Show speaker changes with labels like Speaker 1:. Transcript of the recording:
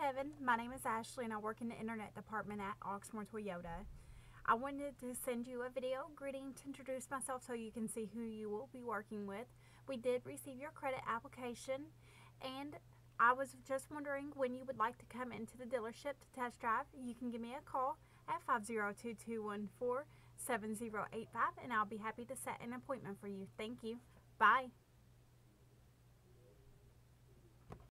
Speaker 1: Kevin. My name is Ashley and I work in the internet department at Oxmoor Toyota. I wanted to send you a video greeting to introduce myself so you can see who you will be working with. We did receive your credit application and I was just wondering when you would like to come into the dealership to test drive. You can give me a call at 502-214-7085 and I'll be happy to set an appointment for you. Thank you. Bye.